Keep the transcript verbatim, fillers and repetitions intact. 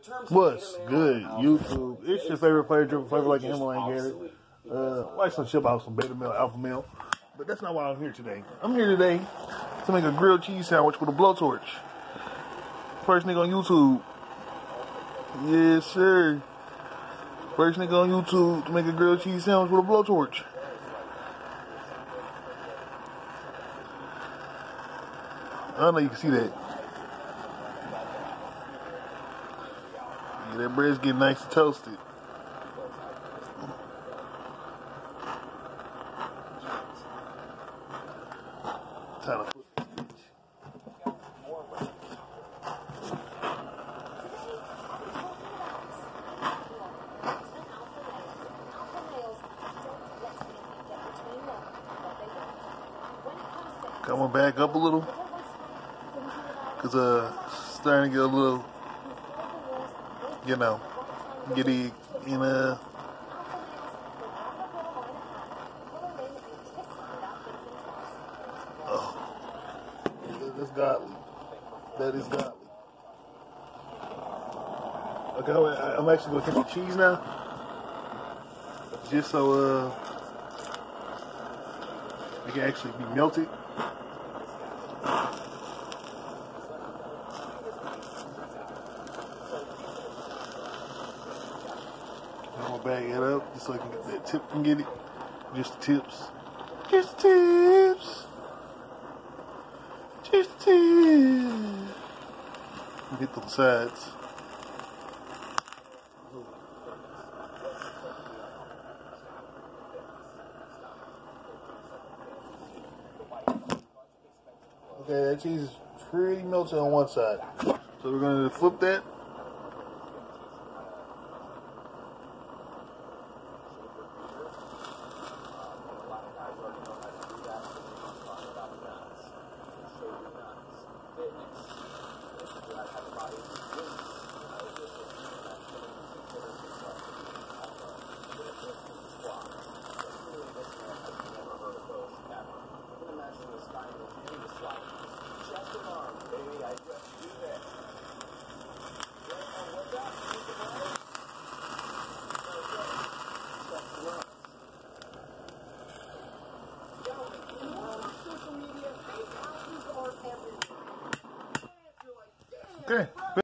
What's good, YouTube? It's your favorite player, driven flavor like a Himalayan Gator. Uh, like some shit about some beta male, alpha male. But that's not why I'm here today. I'm here today to make a grilled cheese sandwich with a blowtorch. First nigga on YouTube. Yes, sir. First nigga on YouTube to make a grilled cheese sandwich with a blowtorch. I don't know you can see that. Yeah, that bread's getting nice and toasted. Time to put this bitch. Coming back up a little. Cause uh starting to get a little, you know, giddy in a oh, that's godly. That is godly. Okay, I'm actually gonna take the cheese now, just so uh it can actually be melted. I'm gonna bag it up just so I can get that tip can get it. Just the tips. Just the tips. Just the tips. Hit those sides. Okay, that cheese is pretty melted on one side. So we're gonna flip that. Okay.